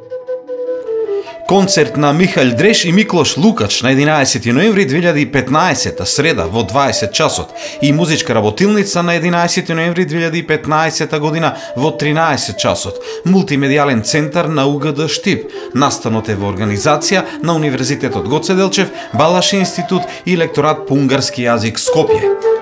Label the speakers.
Speaker 1: Концерт на Михаил Дреш и Миклош Лукач на 11 ноември 2015 среда во 20 часот и музичка работилница на 11 ноември 2015 година во 13 часот. Мултимедијален центар на УГД Штип. Настанот е во организација на Универзитетот Гоце Делчев, Балаш институт и лекторат по унгарски јазик Скопје.